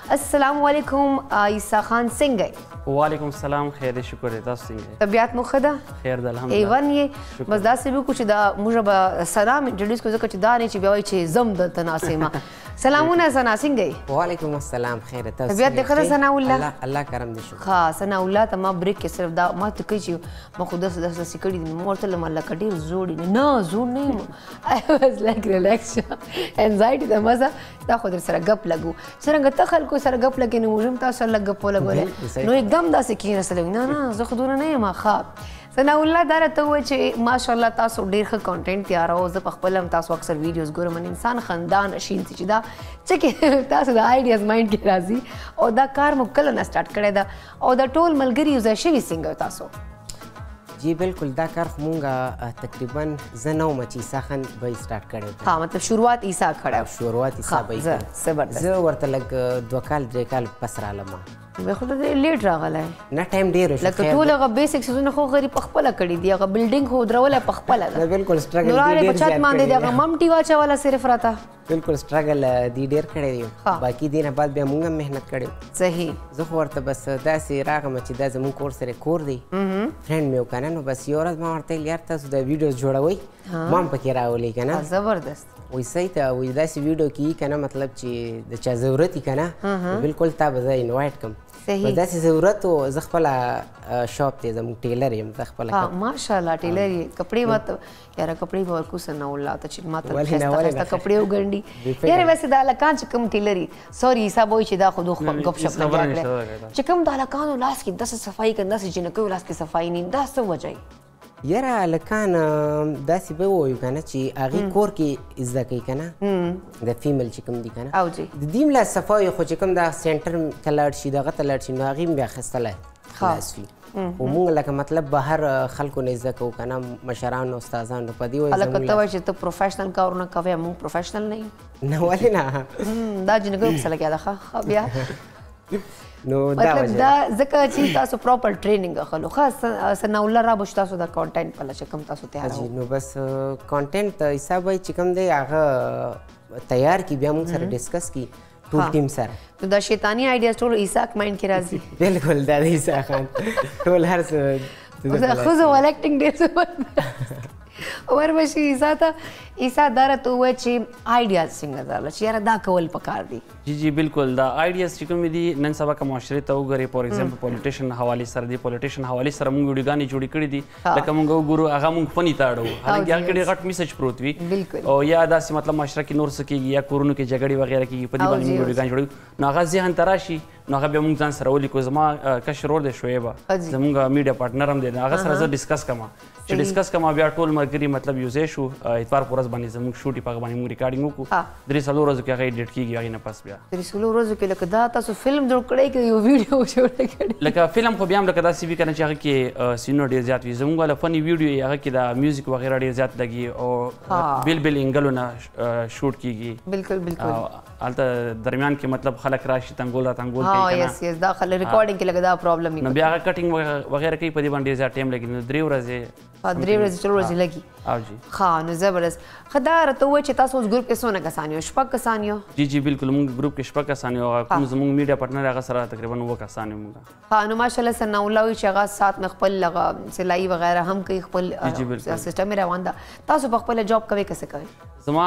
السلام علیکم عیسی خان څنګه یې؟ وعلیکم السلام خیر شکر دی تاسو څنګه یې؟ طبیعت مو ښه ده؟ خیر ده الحمدلله. ایون یې بس داسې وکړو چې دا موږ به سلام انټروډیوس کړو ځکه چې دا نه چې بیا وایي چې زم دلته ناست یم. سلامونه ثنا څنګه یې؟ وعلیکم السلام خیر تاسو طبیعت دې ښه ده ثنا الله؟ الله کرم دې شکر. ښه ثنا الله ته ما بریک کې صرف دا ما ته کوي چې ما خو داسې کړي دي ما ورته ویل لکه ډېر زوړ دي. نه زوړ نه یم. I was like relax انزایټي د مزه دا خو در سره ګپ لګو څرنګه ته خلکو سره ګپ لګې نو موږ هم تاسو سره لږ ګپ ولګولی نو एकदम داسې کېناستلی نه نه زه خو دونه نه یم ښه. ثنا الله دا راته ووایه چې ماشاءالله تاسو ډېر ښه کانټینټ تیاروو. زه په خپله هم تاسو اکثر ویډیوز ګورم انسان خندان شین چې دا چې تاسو د آیډیاز مایند کې راځي او دا کار مو کله نه سټارټ کړی ده او دا ټول ملګري یو ځای شوي څنګه تاسو؟ جی بالکل دا کار خو مونږ تقریبا زه نه وم چې عیسی خان به یې سټارټ کړی ها مطلب شروعات عیسی کړی شروعات عیسی به یې زبردست. زه ورته لږ 2 کال 3 کال پس رالم. بیا خو ته لیټ راغلی نه ټایم ډېر وشو لکه ټول هغه بیسک څیزونه خو غریب په خپله کړي دي هغه بلډینګ خو درولی په خپله ده. بالکل سټرګل نو راغلی په چت باندې د هغه ممټي واچوله صرف راته. بالکل سټرګل دی ډېر کړی دی باقي دې نه بعد بیا مونږ هم محنت کړی. صحیح. زه خو ورته بس داسې راغلم چې دا زموږ کور سره کور دی فرینډ مې و که نه نو بس یوه ورځ ما ورته ویل یار تاسو دا ویډیوز جوړوئ ما هم پکې راولئ که نه. زبردست. وایي صحیح ته وایي داسې ویډیو کې که نه مطلب چې د چا ضرورت وي که نه بالکل تا به زه انوایټ کړم. صحیح. داسې ضرورت و زه خپله شاپ دی زموږ ټیلر یم زه خپله ماشاءالله ټیلر یې کپړې ماته یاره کپړې به ورکو ثنا الله ته چې ماته ښایسته ښایسته کپړې وګنډي. یاره ویسې دا هلکان چې کوم ټیلر یي سوري عیسی به وایي چې دا خو دوه ګپ شپ لګیا کړی چې کوم د هلکانو لاس کې داسې صفایي کوي داسې جنکیو لاس کې صفایي نه دا څه وجه یي؟ یاره هلکان داسې به ووایو که نه چې هغې کور کې زده کوي که نه د فیمیل چې کوم دي که نه د دې ملا صفایي خو چې کوم دا سینټر ته لاړ شي دغه ته لاړ شي نو هغې هم بیا اخیستلی خلاص وي. خو مونږ لکه مطلب بهر خلکو نه زده کوو که نه مشرانو استادانو په دې وایي هلکه ته وایي چې ته پروفیشنل کارونه کوې موږ پروفیشنل نه یو. نه ولې نه دا جنګیو پسې لګیا ده ښه بیا نو دا مطلب دا ځکه چې تاسو پراپر ټریننګ اخلو. ښه ثنا الله را به تاسو د کانټینټ پله چې کوم تاسو تیاروئ نو بس کانټینټ حساب وایي چې کوم دی هغه تیار کړي بیا موږ سره ډسکس کړي ټول ټیم سره. نو دا شیطاني آیډیاز ټول عیسی مایند کې راځي؟ بالکل دا د عیسی خان ټول هر څه د ښځو والا اکټینګ ډېر زبردست وربشي عیسی ته. عیسی دا راته ووایه چې آیډیاز څنګه راغله چې یاره دا کول پکار دي؟ جی جی بالکل دا آیډیاز چې کومې دي نن سبا که معاشرې ته وګورې فار ایگزامپل پولیټیشن حوالې سره دي پولیټیشن حوالې سره موږ ویډیوګانې جوړې کړي دي لکه موږ وګورو هغه موږ فني ته اړوو حالانکې هغه کې ډېر غټ میسج پروت وي او یا داسې مطلب معاشره کې نور څه کېږي یا کورونو کې جګړې وغیره کېږي په دې باندې موږ ویډیوګانې جوړوو نو هغه ذهن ته راشي نو هغه بیا موږ ځان سره ولیکو. زما کشر ورور دی شعیبه زموږ میډیا پارټنر هم دی هغه سره زه ډسکس کوم چې ډسکس کوم بیا ټول ملګري مطلب یو ځای شو اتوار په ورځ باندې زموږ شوټ یې په هغه باندې موږ ریکارډینګ وکړو 3 ورځو کې هغه ایډیټ کېږي هغې نه پس بیا 3 ورځو کې لکه دا تاسو فلم جوړ کړی که یو ویډیو جوړ کړی لکه فلم خو بیا هم لکه داسې وي که نه چې هغه کې سینونه ډېر زیات وي زموږ والا فني ویډیو یې هغه کې د میوزیک وغیره ډېر زیات لګي او بیل بیل انګلو نه شوټ کېږي. بالکل بالکل هلته درمیان کې مطلب خلک راشي تنګول را تنګول کوي یس یس دا خلک ریکارډینګ کې لکه دا پرابلم وي نو بیا هغه کټینګ وغیره کوي په دې باندې ډېر زیات ټایم لګي نو 3 ورځې 3 ورځې 4 ورځې لګي. او جی ښه نو زبردست. ښه دا راته ووایه چې تاسو اوس ګروپ کې څونه کسان یو 6 کسان یو؟ جی جی بالکل موږ ګروپ کې 6 کسان یو کوم زموږ میډیا پارټنر هغه سره تقریبا 9 کسان یو موږ. ښه نو ماشاءالله ثنا الله وایي چې هغه سات مې خپل هغه سلایي وغیره هم کوي خپل سیسټم یې روان ده. تاسو په خپله جاب کوئ که څه کوئ؟ زما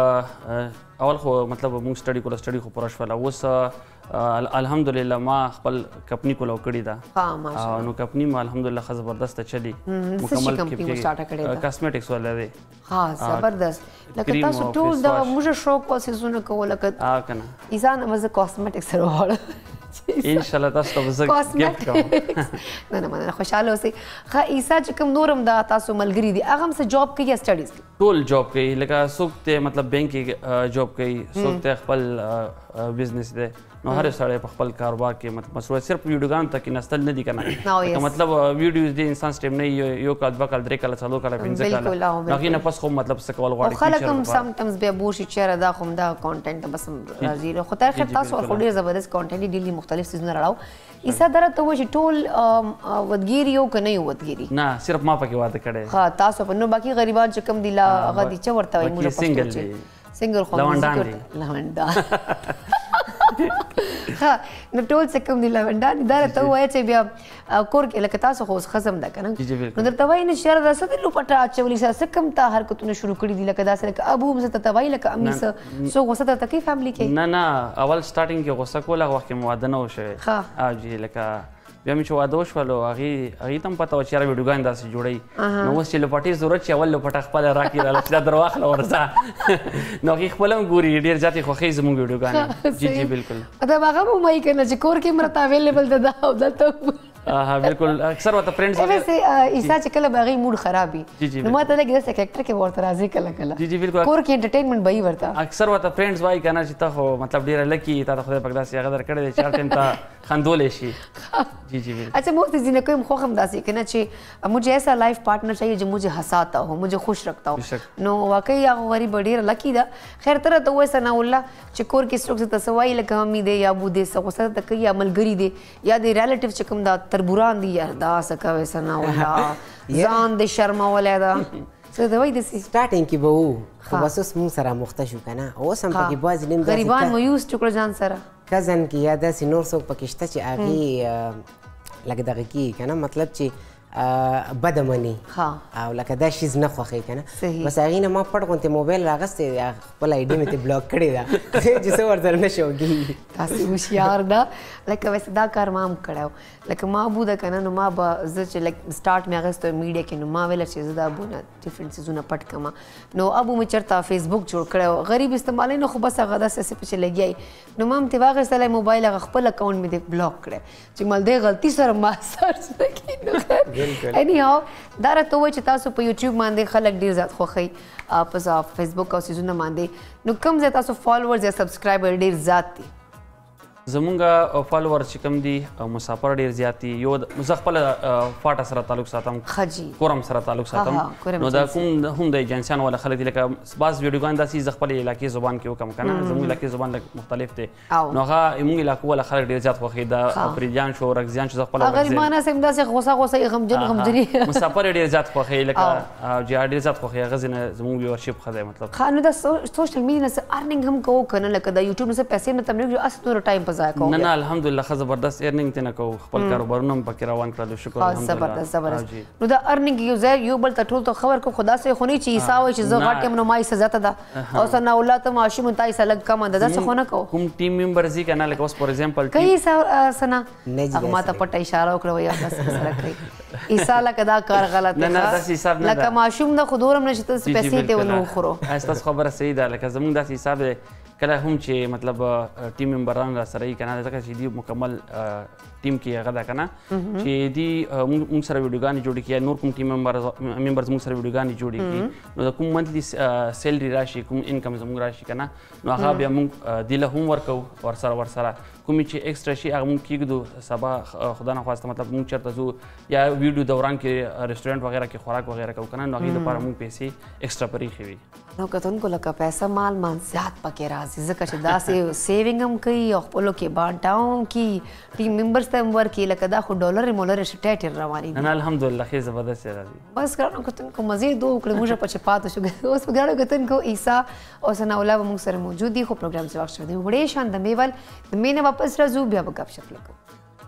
اول خو مطلب موږ سټډي کوله سټډي خو پوره شوله اوس الحمدلله ما خپل کمپني کوله کړې ده نو کمپني ما الحمدلله ښه زبردسته چلي مکمل کاسمیټکس والا دی. ها زبردست لکه تاسو ټول دغه موږ شوق او سیزونه کوو لکه عیسی نه مزه کاسمیټکس سره وغواړه انشاءالله تاسو ته به زه ګفټ کوم. نه نه مننه خوشحاله اوسئ. ښه عیسی چې کوم نور هم د تاسو ملګري دي هغه هم څه جاب کوي یا سټډیز کوي؟ ټول جاب کوي لکه څوک ته مطلب بینک کې جاب کوي څوک ته خپل بزنس دی نو هر سړی په خپل کاروبار کې مطلب مصروف صرف ویډیوګانو ته کېناستل نه دي که نه مطلب ویډیوز دی انسان سټیم نه یو کال 2 کال 3 کال 4 کال 5 کال هغې نه پس خو مطلب څه کول غواړي. خلک هم سمټایمز بیا بور شي چېرې دا خو همدا کانټینټ بس راځي خو تر خیر تاسو خو ډېر زبردست کانټینټ یې ډېرلی مختلف څیزونه راړو. عیسی دا راته ووایه چې ټول ودګیر یو که نه یو ودګیري؟ نه صرف ما پکې واده کړی. ښه تاسو په نو باقي غریبان چې کوم دي لا هغه دي څه ورته وایي موږ پښتو چې سنګل خو لونډان ها نو ټول څه کوم دی لونډا دا ته وایي چې بیا کور کې لکه تاسو خو خصم ده کنه نو درته وایي نه شر دا څه لو پټا اچولي څه کم تا حرکتونه شروع کړی دي لکه دا سره لکه ابو هم ته وایي لکه امي سو غوسه ته کی فیملی کې نه اول سٹارټینګ کې غوسه کوله وخت کې مواده نه وشوي او جی لکه بیا مې چې واده وشولو هغې ته هم پته وه چې یاره ویډیوګانې داسې جوړوي نو اوس چې لپټې ضرورت چې اول لپټه خپله راکړي راله چې دا در واخله ورځه نو هغې خپله هم ګوري ډېر زیات یې خوښوي زموږ ویډیوګانې جی جی بالکل مطلب هغه هم وایي که نه چې کور کې مرته اویلیبل ده دا او دلته ها بالکل اکثر ورته فرینډز وغیرہ عیسا چې کله به هغې موډ خراب وي نو ما ته لږ داسې کرکټر کې ورته راځي کله کله جی جی بالکل کور کې انټرټینمنټ به یې ورته اکثر ورته فرینډز وایي که نه چې ته خو مطلب ډېره لکي تا ته خدای پاک داسې هغه درکړی دی چې هر ټایم ته خندولی شي جی جی بالکل اچھا मुझे जिंदगी में خوخم داسي کنه چې मुझे ऐसा लाइफ पार्टनर चाहिए जो मुझे हंसाता हो मुझे खुश रखता हो نو واقعي هغه غریب ډیر لکی دا خیر تر ته وای سنا الله چې کور کې څوک ته سوای لکه مې دی یا بو دې څه څه ته کوي عملګری دی یا د ریلیټیو چې کوم دا تربوران دی یا دا څه کوي سنا الله ځان دې شرم ولاده څه دی وای دې سٹارټینګ کې به وو خو بس اوس موږ سره مخته شو کنه اوس هم پکې باز نیم غریبان مو یوز ټکړه ځان سره کزن کې یا داسې نور څوک پکې شته چې هغې لکه دغه کېږي که نه مطلب چې بده مني او لکه دا شیز نه خوښوي که نه بس هغې نه ما پټ غوندې موبایل راغستی خپل آی ډي مې ترې بلاک کړې ده چې څه ورسره نه شوګېږي تاسې هوښیار ده لکه ویسې دا کار ما هم کړی و لکه ما ابو ده که نه نو ما به زه چې لک سټارټ مې اخیستی میډیا کې نو ما ویله چې زه د ابو نه ډفرنټ څیزونه پټ کړم نو ابو مې چېرته فیسبوک جوړ کړی و غریب استعمالوي نو خو بس هغه داسې هسې پسې لګیا نو ما هم ترې واخیستلی موبایل هغه خپل اکاونټ مې دې بلاک کړی چې مال دی غلطي سره ما سرچ نه کړي نو خیر اینی هاو دا راته ووایي چې تاسو په یوټیوب باندې خلک ډېر زیات خوښوي په فیسبوک او څیزونه باندې نو کوم ځای تاسو فالوورز یا سبسکرایبر ډېر زیات دي زمونږ فالوور چې کوم دي مسافر ډېر زیات دي یو زه خپله فاټه سره تعلق ساتم کورم سره تعلق ساتم نو دا کوم هم د ایجنسیانو والا خلک دي لکه بعض ویډیوګان داسې زه خپلې علاقې زبان کې وکړم که نه زموږ علاقې زبان لږ مختلف دی نو هغه زموږ علاقو والا خلک ډېر زیات خوښوي د افریدیان شو رقصیان شو زه خپله غریبانه صاحب داسې غوسه غوسه غمجن غمجني مسافر یې ډېر زیات خوښوي لکه ډېر زیات خوښوي هغه ځینې زموږ ویورشپ ښه دی مطلب ښه نو دا سوشل میډیا نه څه ارننګ هم کوو که نه لکه د یوټیوب نه څه پیسې نه تم نه اس نور ټایم په ضایع کوو نه الحمدلله ښه زبردست ارننګ ته نه کوو خپل کاروبارونه هم پکې روان کړل شکر الحمدلله زبردست نو دا ارننګ یو ځای یو بل ته ټول ته خبر کو خدا سره خو نه چې عیسی وایي چې زه غټ یم نو ما یې سزا ته ده او ثنا الله ته ماشوم ته یې سلګ کم ده داسې خو نه کوو کوم ټیم ممبرز یې که نه لکه اوس فور ایگزامپل کوي ثنا هغه ما ته پټه اشاره وکړه وایي بس سره کوي عیسی لکه دا کار غلط نه نه داسې حساب نه ده لکه ماشوم نه خو دورم نشي ته پیسې ته ونه وخورو ستاسو خبره صحیح ده لکه زموږ داسې حساب دی کله هم چې مطلب ټیم ممبران را سره یي که نه ځکه چې دوی مکمل ټیم کې هغه ده که نه چې دوی موږ سره ویډیوګانې جوړې کړي یا نور کوم ټیم ممبرز موږ سره ویډیوګانې جوړې کړي نو د کوم منتلي سیلري راشي کوم انکم زموږ راشي که نه نو هغه بیا موږ دوی له هم ورکوو ورسره کومې چې ایکسټرا شي هغه موږ کېږدو سبا خدا نخواسته مطلب موږ چېرته ځو یا ویډیو دوران کې رسټورنټ وغیره کې خوراک وغیره کوو که نه نو هغې دپاره موږ پیسې ایکسټرا پرېښې وي نو کتونکو لکه پیسه مال زیات پکې راځي ځکه چې داسې سیوینګ هم کوي او خپلو کې بانټاو هم کي ټیم ممبرز ته هم ورکړي لکه دا خو ډالرې مولرې شټیټ روانې نه الحمدلله ښې زبردست راځي بس ګرانو کتونکو مزې دو وکړې موږ پچې پاتې شو اوس په ګرانو کتونکو عیسی او ثنا الله به موږ سره موجود دي خو پروګرام چې وخت شو دی وړې شان د میول د مینې واپس راځو بیا به ګپ شپ لګو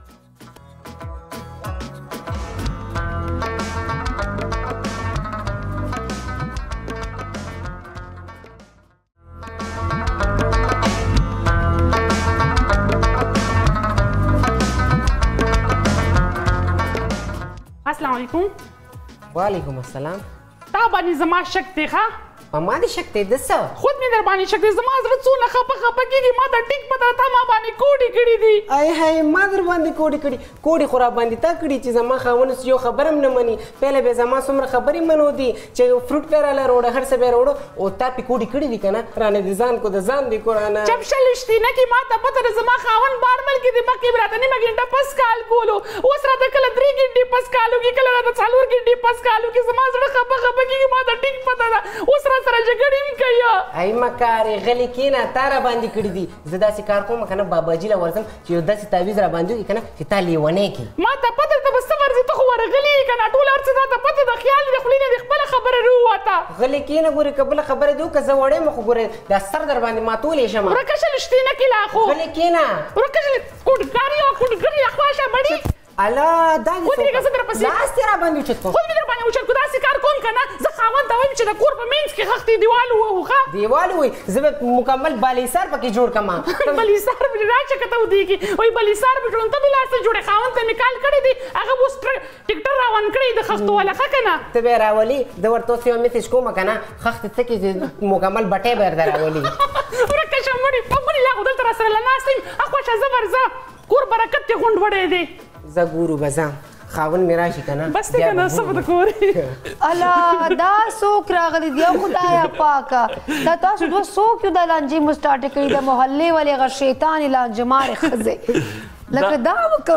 السلام علیکم وعلیکم السلام تا باندې زما شک دی ښه په ما دې شک دی د څه خود مې در باندې شک دی زما زړه څونه خفه کېږي ما ته ټیک پته تا ما باندې کوډې کړي دي ای هی ما در باندې کوډې خو را باندې تا کړي چې زما خاوند یو خبره هم نه مني پهله به زما څومره خبرې منو دي چې فروټ به راله راوړه هر څه به راوړه او تا پې کوډې کړي دي که نه رانه د ځان کو د ځان دی کو رانه چپ شل شتي نه کې ما ته پته ده زما خاوند بار ملک دی مخکې به راته نیمه ګنټه پس کال کولو اوس راته کله 3 ګنټې پس کال وکړي کله راته 4 ګنټې پس کال وکړي زما زړه خفه کېږي ما ته ټیک پته ده اوس را سره جګړې هم کوي ای مه کارې غلې کښېنه تا را باندې کړي دي زه داسې کار کوم که نه باباجي له ورځم چې یو داسې تعویز را باندې وکړي که نه چې تا لیونی کړي ما ته پته ته به څه ورځي ته خو ورغلي یې که نه ټول هر څه تا ته پته ده خیال دې خولې نه دې خپله خبره راووته غلې کښېنه ګورې که بله خبره دې وکړه زه وړی یم خو ګورې دا سر در باندې ماتولی شم ورکه شل شتې نه کې لا خو غلې کښېنه ورکه شل کوډګاري او کوډګري خواشه مړي الله دا دې ودرېږه زه در پسې لاس دې را باندې اوچت کړو خود مې در باندې اوچت کړو داسې کار کوم که نه زه خاوند ته وایم چې د کور په منځ کې خښتې دیوال ووهو ښه دیوال ووایي زه به مکمل بالیسار پکې جوړ کړم بلیسار به راشه که ته ودېږي وایي بلیسار به جوړم ته بې لاس ته جوړې خاوند ته مې کال کړی دی هغه اوس ټکټر روان کړی د خښتو والا ښه که نه ته به یې راولي زه ورته اوس یو میسج کوم که نه خښتې څه کې مکمل بټۍ به درته راولي ورکه شه مړي پمړي لا خو دلته را سره له ناست یم اخواشه زه ورځه کور برکت دې غونډ وړی دی زه ګورو به ځم خاوند مې راشي که نه بس دی که نه څه به د کورې الله دا څوک راغلی دی او خدایه پاکه دا تاسو دوه څوک یو دا لانجې مو سټارټ کړي د محلې ولې هغه شیطانې لانجه مارې ښځې لکه دا وکم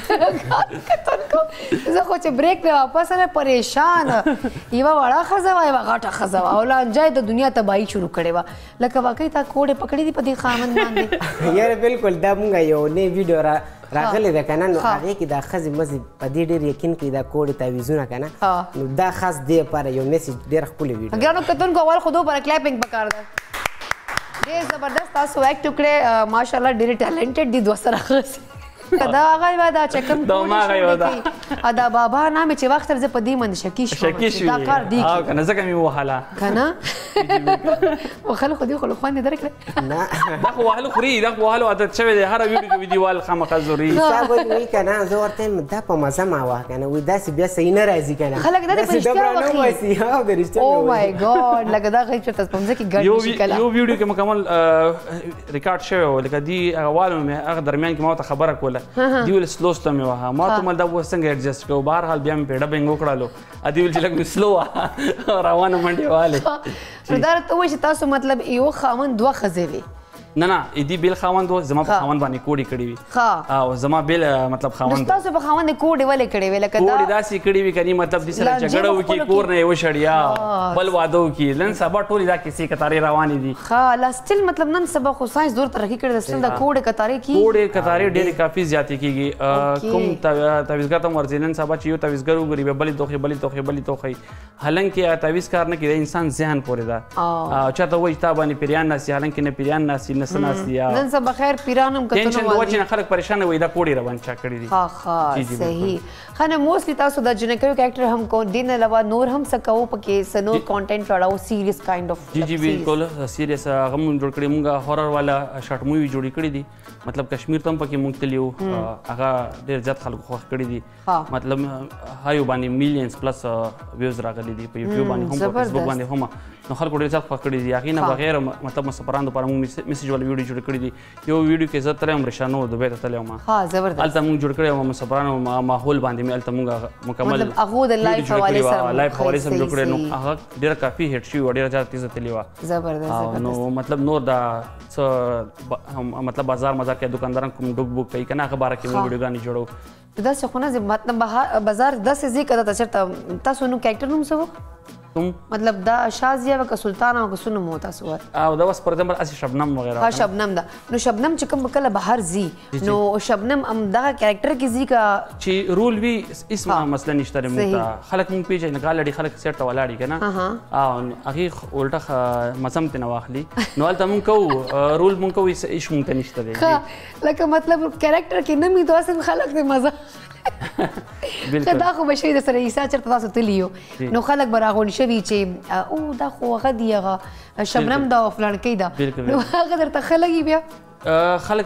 زه خو چې بریک مې واپس نه پریشان یوه وړه ښځه وه یوه غټه ښځه وه او لانجه یې د دنیا تباهي شروع کړې وه لکه واقعي تا کوډې پکړې دي په دې خاوند باندې یاره بالکل دا مونږ یو نوی ویډیو راغلی ده که نه نو هغې کې دا ښځې مزې په دې ډېر یقین کوي دا کوډې تعویزونه که نه نو دا خاص دې لپاره یو میسج ډېره ښکلې ویډیو ګرانو کتونکو اول خو دو پر کلیپینګ پکار ده ډېر زبردست تاسو ایکټ وکړې ماشاءالله ډېرې ټیلنټډ دي دوه سره ښځې دا هغه یوه ده چې کوم دا بابا نامې چې وخت زه په دې باندې شکي شوم دا کار دی که نه ځکه مې ووهله که نه وهل خو دې خو له خوند یې درکړې نه دا خو وهلو خوري دا خو وهلو عادت شوی دی هره ویډیو کې وي دیوال خامخا ضروري صاحب وایي که نه زه ورته یم دا په مزه ما وه که نه وایي داسې بیا صحیح نه راځي که نه خلک دا د په رښتیا وخي او د رښتیا او مای ګاډ لکه دا غږ چېرته په مځکه ګډ نشي کله یو ویډیو کې مکمل ریکارډ شوی و لکه دې هغه والو مې هغه درمیان کې ما ورته خبره کوله دې ویل سلو سته مې وهه ما ورته ویل دا اوس څنګه ایډجسټ کړو بهرحال بیا مې په ډبینګ وکړلو دې ویل چې لږ مې سلو وه روانه منډې والې نو دا راته ووایي چې تاسو مطلب یو خاوند دوه ښځې وې نه نه دې بیل خاوند و زما په خاوند باندې کوډې کړې وي او زما بیل مطلب خاوند تاسو په خاوند کوډې ولې کړې وې لکه دا کوډې داسې کړې وي کني مطلب دې سره جګړه وکړي کور نه یې وشړیا بل واده وکړي نن سبا ټولې دا کیسې کتارې روانې دي ښه لا سټیل مطلب نن سبا خو ساینس دور ترقي کړې ده سټیل دا کوډې کتارې کېږي کوډې کتارې ډېرې کافي زیاتې کېږي کوم تعویزګر ته هم ورځي نن سبا چې یو تعویزګر وګوري بیا بلې توخې بلې توخې بلې توخې حالانکې تعویز کار نه کوي د انسان ذهن پورې ده چاته وایي تا باندې پیریان ناستي حالانکې نه پیریان ناستي نه څه ناستي نن سبا خیر پیران هم کتنو ټینشن د وجې نه خلک پریشانه وي دا کوډې روان چا کړي دي ښه صحیح ښه نو موسټلی تاسو د جنکیو کریکټر هم کو دې نه علاوه نور هم څه کوو پکې څه نور کانټینټ راړو سیریس کایند اف جی بالکل سیریس هغه مونږ جوړ کړي مونږ هورر والا شارټ مووي جوړې کړي دي مطلب کشمیر ته هم پکې مونږ تللي وو هغه ډېر زیات خلکو خوښ کړي دي مطلب هایو باندې میلیونز پلس ویوز راغلي دي په یوټیوب باندې هم په فیسبوک باندې هم نو خلکو ډېر زیات خوښ کړي دي هغې نه بغیر مطلب مسافرانو لپاره مونږ میسج والا ویډیو جوړ کړي دي یو ویډیو کې زه تللی وم ریشانو دوبۍ ته تللی وم هلته مونږ جوړ کړی وم مسافرانو ماحول باندې مې هلته مونږ مکمل هغه د لایف حوالې سره لایف حوالې سره جوړ کړی نو هغه ډېره کافي هیټ شوي وه ډېره زیاته تیزه تللې وه زبردست نو مطلب نور دا څه مطلب بازار مزار کې دکانداران کوم ډوک بوک کوي که نه هغه باره کې مونږ ویډیوګانې جوړو داسې خو نه مطلب بازار داسې ځای که دا چېرته تاسو نوم کریکټر نوم څه و مطلب دا شازیه و که سلطانه و که څه نوم و تاسو ور او دا اوس فار ایگزامپل هسې شبنم وغیره ها شبنم ده نو شبنم چې کوم کله بهر ځي نو شبنم همدغه کریکټر کې ځي که چې رول وي هېڅ مسله نشته دی مونږ ته خلک مونږ پېژني غاړه خلک سیټ ته ولاړ که نه او هغې الټه مزه هم ترېنه واخلي نو هلته مونږ کوو رول مونږ کوو هېڅ مونږ ته نشته دی لکه مطلب کریکټر کې نه وي داسې خلک دې مزه دا خو به شوي د سره عیسی چېرته تاسو تللي یو نو خلک به راغونډ شوي چې او دا خو هغه دي هغه شبنم ده او فلانکۍ ده نو هغه درته ښه لګي بیا خلک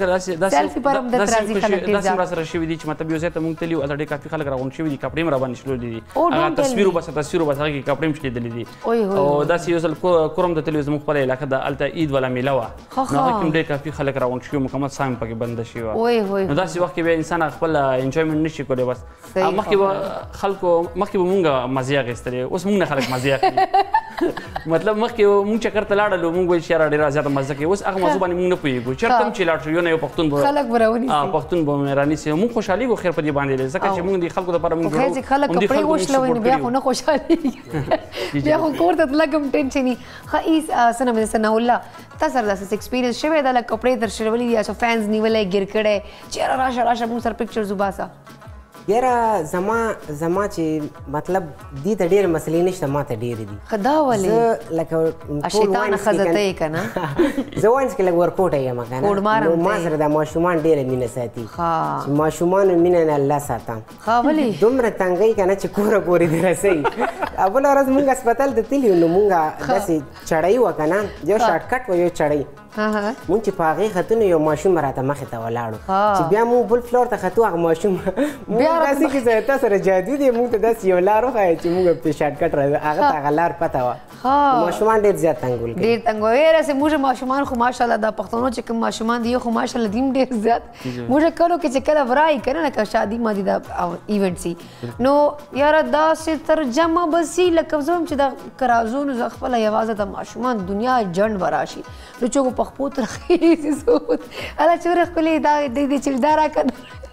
داسې راسره شوي دي چې مطلب یو ځای ته مونږ تللي یو هلته ډېر کافي خلک راغونډ شوي دي کپړې هم راباندې شلولي دي هغه تصویر وباسه هغه کې کپړې هم شلېدلي دي او داسې یو ځل کورم ته تللي زموږ خپله علاقه ده هلته عید والا میله وه نو هغه کې هم ډېر کافي خلک راغونډ شوي مکمل ساه هم پکې بنده شوي وه نو داسې وخت کې بیا انسان خپل انجویمنټ نشي کولی بس مخکې به مونږ مزې اخیستلې اوس مونږ نه خلک مزې اخلي مطلب مخکې مونږ چکر ته لاړلو مونږ ویل چې یاره ډېره زیاته مزه کوي اوس هغه موضوع باندې مونږ نه پوهېږو چېرته هم چې لاړ شو یو نه یو پښتون به خلک به راونیسي پښتون به مې رانیسي مونږ خوشحالېږو خیر په دې باندې دی ځکه چې مونږ د خلکو دپاره مونږ خیر چې خلک کپړې وشلوي نو بیا خو نه خوشحالېږي بیا خو کور ته تلک هم ټینشن وي ښه ایس څه نوم دی ثناء الله تا سره داسې ایکسپیرینس شوی دا لکه کپړې در شلولي دي چې فینس نیولی ګیر کړی چې یاره راشه مونږ سره پکچرز وباسه یاره زما چې مطلب دې ته ډېرې مسلې نشته ما ته ډېرې دي ښه دا ولې زه لکه شیطانه ښځه ته یې که نه زه واینس کې لږ ورکوټه یم که نه نو ما سره دا ماشومان ډېره مینه ساتي چې ماشومانو مینه نه الله ساتم ولې دومره تنګۍ که نه چې کوره پورې دې رسوي بله ورځ مونږ هسپتال ته تللي نو مونږ داسې چړۍ وه که نه یو شارټکټ و یو چړۍ مونږ چې په هغې ختو نو یو ماشوم راته مخې ته ولاړو چې بیا مونږ بل فلور ته ختو هغه ماشوم مونږ داسې کیسه تا سره جادو دی مونږ ته داسې یو لار وښایه چې مونږ په شارټکټ هغه ته هغه لار پته وه ماشومان ډېر زیات تنګول کوي ډېر تنګوي راسې موږ ماشومان خو ماشاءالله دا پښتنو چې کوم ماشومان دي خو ماشاءالله دي هم ډېر زیات موږ کلو کې چې کله ورایي که نه لکه شادي مادي دا ایونټ سي نو یاره داسې ترجمه به سي لکه زه هم چې دا که راځو نو زه خپله یوازې د ماشومان دنیا جنډ به راشي نو څوک په خپو ترخیږي زود الله چې ورښکلې دا دې چې دا راکړه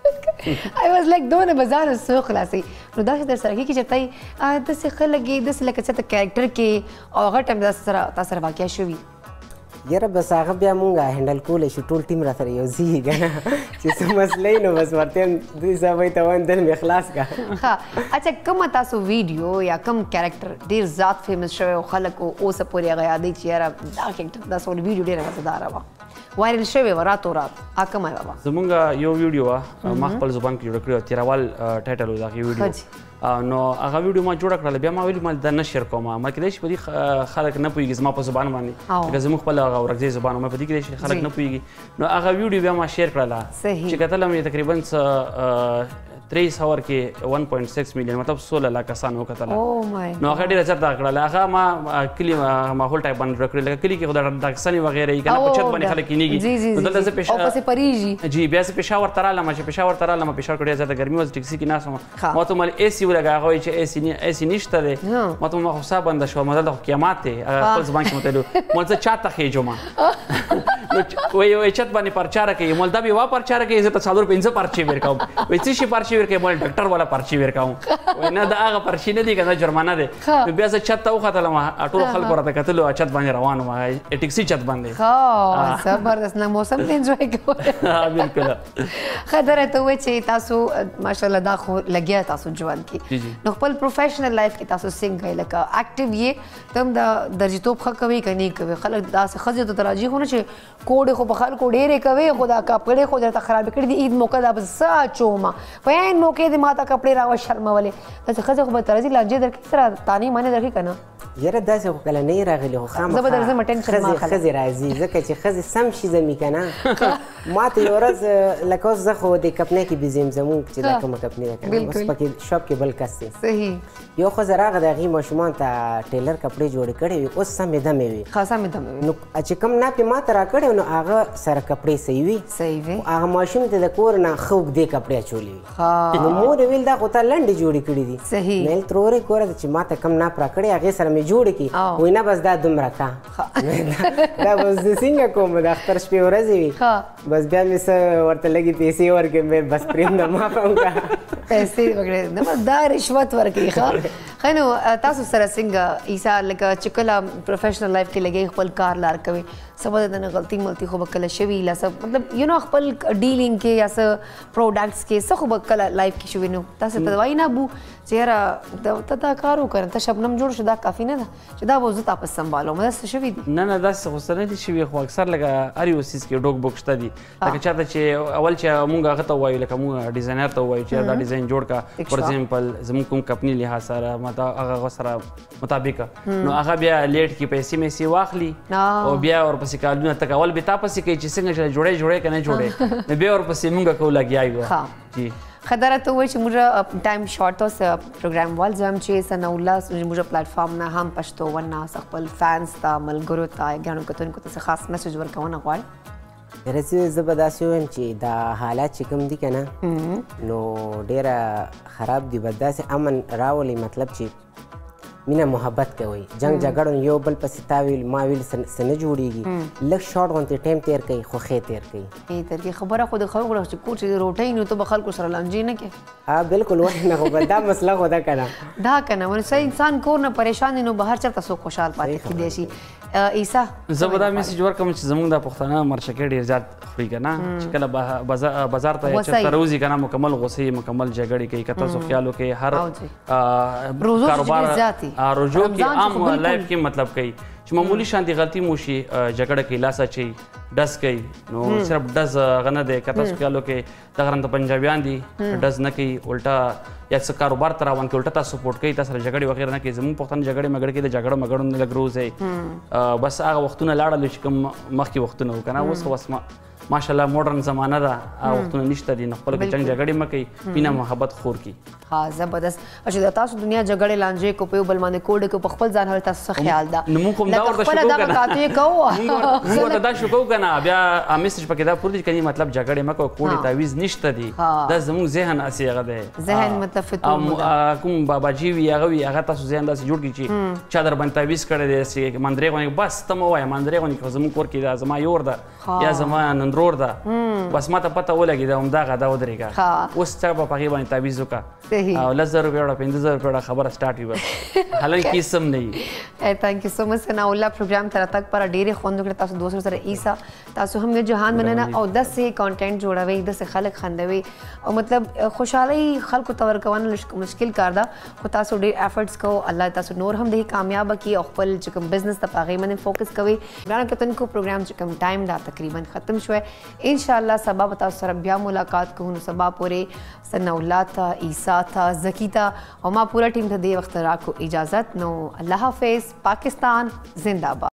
I was like دونه به ځان سو خلاصوي نو داسې در سره کېږي چې ته داسې ښه لګې داسې لکه څه ته کریکټر کې او هغه ټایم تا سره واقع شوي یاره بس هغه بیا مونږ هینډل کولی شو ټول ټیم را سره یو ځي که نه چې څه مسله نو بس ورته دوی صاحبۍ ته وایم دل مې خلاص کړه ښه اچھا کومه تاسو ویډیو یا کوم کریکټر ډېر زیات فیمس شوی او خلک اوسه پورې هغه یادوي چې یاره دا کریکټر دا سوال ویډیو ډېره مزهداره وه وایرل شوې وه راتو رات کومه وه زمونږ یو ویډیو وه ما خپل زبان کې جوړه کړې وه تیراوال ټایټل و د هغې ویډیو نو هغه ویډیو ما جوړه کړله بیا ما ویل ما دا نه شیر کوم ما کېدای شي په دې خلک نه پوهېږي زما په زبان باندې لکه زموږ خپل هغه ورکزی زبان ما په دې کېدای شي خلک نه پوهېږي نو هغه ویډیو بیا ما شیر کړله چې کتله مې تقریبا 23 هاور کې 1.6 میلیون مطلب 16 لک کسان وکتله نو هغه ډېره زیاته کړله هغه ما کلي ماحول ټایپ باندې جوړ کړی لکه کلي کې خو د ډاکسنې وغیرې یي که نه په چت باندې خلک کینېږي نو دلته زه جی بیا زه پېښور ته رالم چې پېښور ته رالم پېښور کې ډېره زیاته ګرمي وه ټیکسي کې ناست وم ما ته ویل اے سی ولګه هغه وایي چې اے سی نشته دی ما ته ما خو ساه بنده شوه ما دلته خو قیامت دی خپل زبان کې مو ته ویلو ما زه چا ته خېجم وایي چت باندې پرچا راکوي مول دا بیا وا پرچا راکوي زه ته 4 5 پرچې ورکوم وایي څه شي پرچې ورکوي مول ډاکټر والا پرچې ورکوم وایي نه دا هغه پرچې نه دي که نه جرمانه دی نو بیا زه چت ته وختلم ټولو خلکو راته کتلو چت باندې روان وم ټیکسي چت باندې زبردست نه موسم ته انجوای کوئ بلکل ښه دره ته ووایې چې تاسو ماشاءالله دا خو لګیا تاسو ژوند کې نو خپل پروفیشنل لایف کې تاسو څنګه کوئ لکه اکټیو یې ته هم د درجیتوب ښه کوئ که نه کوئ خلک داسې ښځې ته راځي خو نه چې کوډې خو په خلکو ډېرې کوي خو دا کپړې خو درته خرابې کړي دي عید موقع دا به څه اچومه په عین موقع دې ما ته کپړې راوه شرمولې داسې ښځې خو به ته راځي لانجې درکړي سره تانې مانې درکړي که نه یاره داسې خو کله نه یې راغلي خو ښځې راځي ځکه چې ښځې سم شي زمي که نه ما ته یو ورځ لکه اوس زه خو د کپنۍ کې بزیم زمونږ چې دا کومه کپنۍ ده که نه بس پکې شاپ کې بل کس دی یو ښځه راغله د هغې ماشومان ته ټیلر کپړې جوړې کړې وي اوس سمې دمې وي نو چې کوم ناپ یې ما ته راکړی نو هغه سره کپړې صحیح وي هغه ماشوم ته د کور نه ښه اوږدې کپړې اچولې وي نو مور یې ویل دا خو تا لنډې جوړې کړي دي ویل ترورې کوره چې ما ته کم ناپ راکړی هغې سره مې جوړې کړي وایي نه بس دا دومره کا دا بس زه څنګه کوم د اختر شپې ورځې وي بس بیا مې څه ورته لږې پیسې ورکړې مې بس پرېږده معاف هم کړه پیسې وکړې دا رشوت ورکوي ښه نو تاسو سره څنګه عیسا لکه چې کله پروفیشنل لایف کې لګئ خپل کار لار کوئ سبا د نه غلطي ملطي خو به کله شوي لا څه مطلب یو نو خپل ډیلینګ کې یا څه پروډکټس کې څه خو به کله لایف کې شوي نو تاسو ته وایي نه بو چې یاره ته دا کار وکړه ته شبنم جوړ شو دا کافي نه ده چې دا به زه تاپس سنبالوم داسې شوي دي نه داسې خو څه نه دي شوي خو اکثر لکه هر یو څیز کې ډوک بوک شته دي لکه چاته چې اول چې مونږ هغه ته ووایو لکه مونږ ډیزاینر ته ووایو چې دا ډیزاین جوړ کړه فور ایگزامپل زموږ کوم کمپنۍ لحاظ سره هغه سره مطابق نو هغه بیا لیټ کې پیسې میسې واخلي او بیا ورپسې کالونه تک اول به تا پسې کوي چې څنګه جوړې که نه جوړې نو بیا ورپسې مونږ کو لګیا یو جی خدره ته وایي چې موږ ټایم شارټ اوس پروګرام وال زم چې ثناء الله موږ پلیټفارم نه هم پښتو ونه خپل فانس ته ملګرو ته ګڼو کتونکو ته خاص میسج ورکونه غواړي رسې زه به داسې ووایم چې دا حالات چې کوم دي که نه نو ډېره خراب دي به داسې امن راولي مطلب چې مینه محبت کوئ جنگ جګړه یو بل پسې تا ویل ما ویل څه نه جوړېږي لږ شارټ غوندې ټایم تېر کوي خو ښې تېر کوي تر کې خبره خو د خلکو چې کور چې روټۍ نو ته به خلکو سره لانجې نه کوې بالکل ولې نه خو دا مسله خو ده که نه دا که نه ولې څه انسان کور نه پریشان دی نو بهر چېرته څوک خوشحال پاتې کېدی شي عیسی زه به دا میسج ورکړم چې زموږ د پښتانه مرچکې ډېر زیات خوري که نه چې کله بازار ته یا چېرته راوځي که نه مکمل غوسې مکمل جګړې کوي که تاسو خیال وکړئ هر کاروبار روزو کې عام لایف کې مطلب کوي چې معمولی شانتي غلطي مو شي جګړه کوي لاس اچوي ډز کوي نو صرف ډز هغه نه دی که تاسو خیال وکړئ دغه رنګه پنجابیان دي ډز نه کوي الټا یا څه کاروبار ته راوند کوي الټا تاسو سپورټ کوي تاسو سره جګړې وغیره نه کوي زموږ پښتانه جګړې مګړې کې د جګړو مګړو نه لږ روز بس هغه وختونه لاړل چې کوم مخکې وختونه وو که نه اوس خو بس ماشاءالله ماډرن زمانه ده هغه وختونه نشته دي نو خپل کې جنګ جګړې مه کوي مینه محبت خور کړي ها زبردست چې د تاسو دنیا جګړې لانجې کو په یو بل باندې کوډ کو په خپل ځان هر تاسو څه خیال ده نو موږ هم دا ورته شروع موږ ورته دا شروع کوو که نه بیا میسج پکې دا پوره دي که مطلب جګړې مه کوه کوډې تعویض نشته دي دا زموږ ذهن هسې هغه دی ذهن مطلب فتور کوم باباجي وي هغه وي هغه تاسو ذهن داسې جوړ کړي چې چا در باندې تعویض کړی دی چې مندرې غوندې بس ته مه وایه مندرې غوندې خو زموږ کور کې دا زما یور ده یا زما نندرور ده بس ما ته پته ولګېده همدغه دا ودرېږه اوس چا به په هغې باندې تعویض وکړه او 10,000 روپۍ وړه 15,000 روپۍ وړه خبره سټارټ وي بس حالانکه هېڅ هم نه وي تھینک یو سو مچ ثناء الله پروګرام ته راتګ پر ډېرې خوند وکړه تاسو دوستو سره عیسی تاسو هم یو جهان مننه او داسې کانټینټ جوړوئ داسې خلک خندوي او مطلب خوشحالۍ خلکو ته ورکول مشکل کار ده خو تاسو ډېر ایفرټس کوو الله تاسو نور هم دې کامیابه کړي او خپل چې کوم بزنس ته په هغې باندې فوکس کوئ ګرانو کتونکو پروګرام چې کوم ټایم دا تقریبا ختم شوی انشاءالله سبا به تاسو سره بیا ملاقات کوو نو سبا پورې ثناء الله ته عیسی ته زکی ته او ما پورا ټیم ته دې وخت راکو اجازت نو الله حافظ پاکستان زندہ باد